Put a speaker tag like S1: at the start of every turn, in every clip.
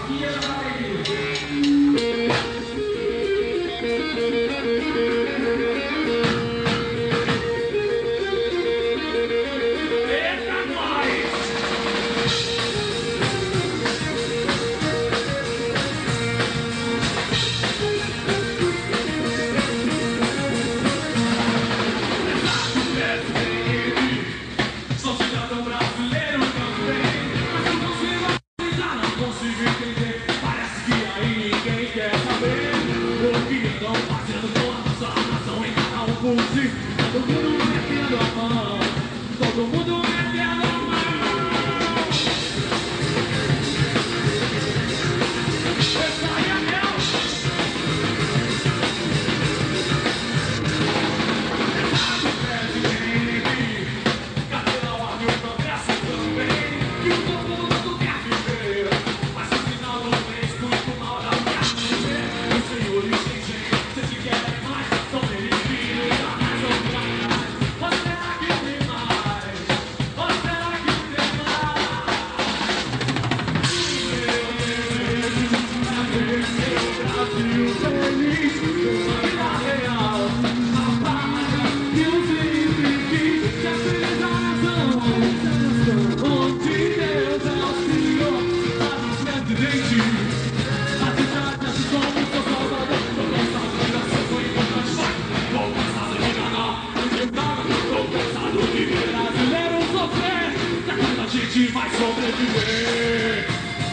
S1: Vai sobreviver.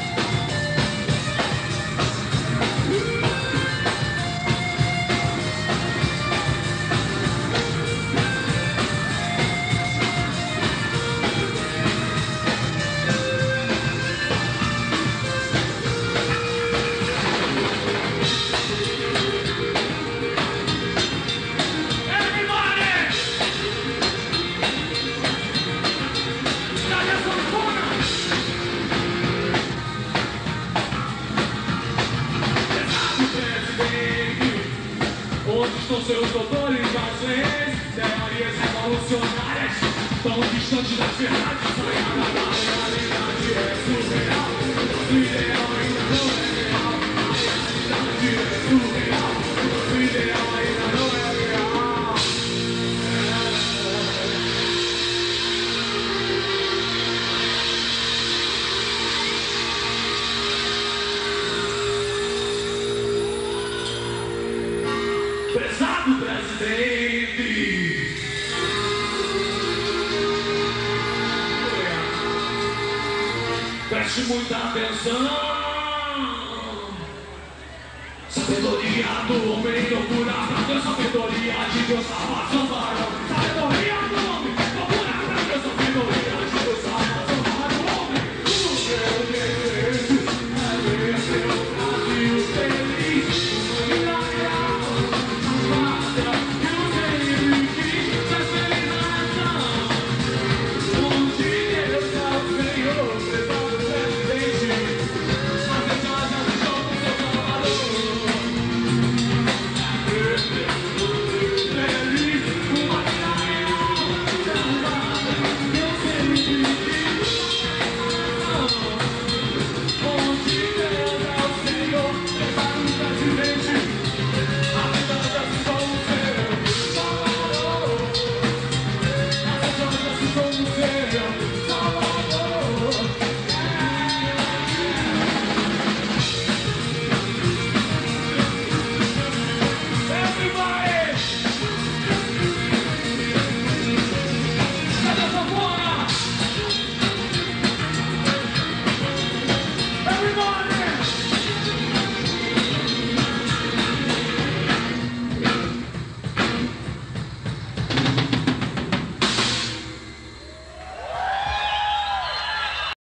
S1: Onde estão seus doutores, as leis, teorias revolucionárias, tão distantes das verdades, sonhada da realidade é surreal. Nosso ideal ainda não é real, a realidade é surreal. Nosso ideal ainda não é real. Prezado presidente, preste muita atenção. Sabedoria do homem procura pra Deus, sabedoria de Deus, salvação para